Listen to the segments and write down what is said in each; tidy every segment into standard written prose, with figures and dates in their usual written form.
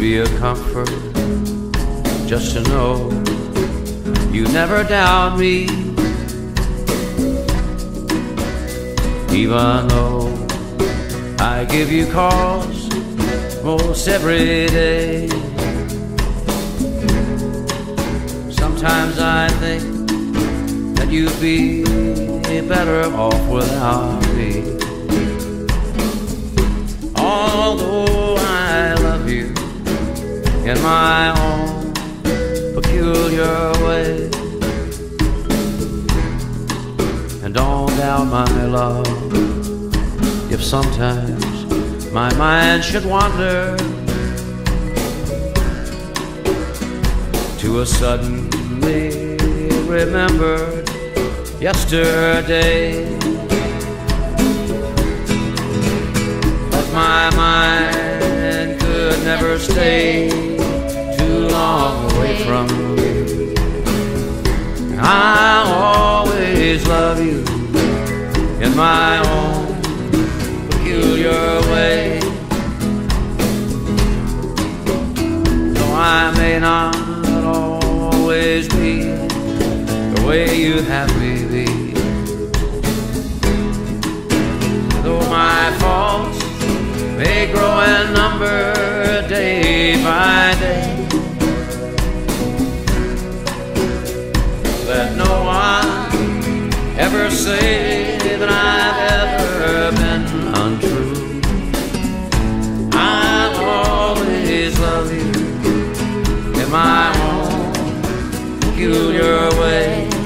be a comfort just to know you never doubt me, even though I give you cause most every day. Sometimes I think that you'd be better off without me. Although I love you in my own peculiar way, and don't doubt my love if sometimes my mind should wander to a suddenly remembered yesterday. But my mind could never stay too long away from you. I'll always love you in my own peculiar way. Though I may not always be the way you have me be, though my faults may grow in number day by day, let no one ever say that I've ever been untrue. I'll always love you in my own peculiar way.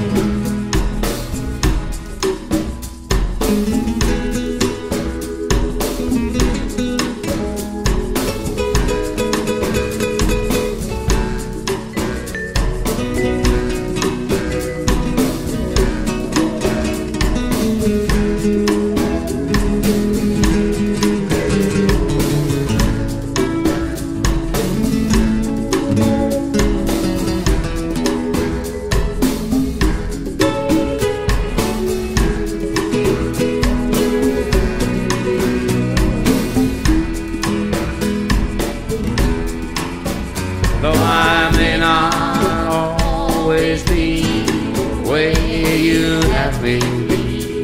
Though I may not always be the way you have me be,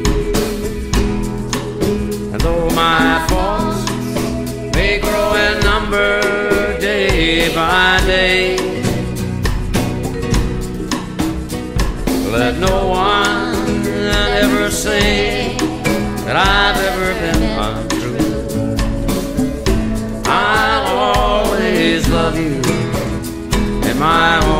and though my faults may grow in number day by day, let no one ever say that I've ever been untrue. I'll always love you in my own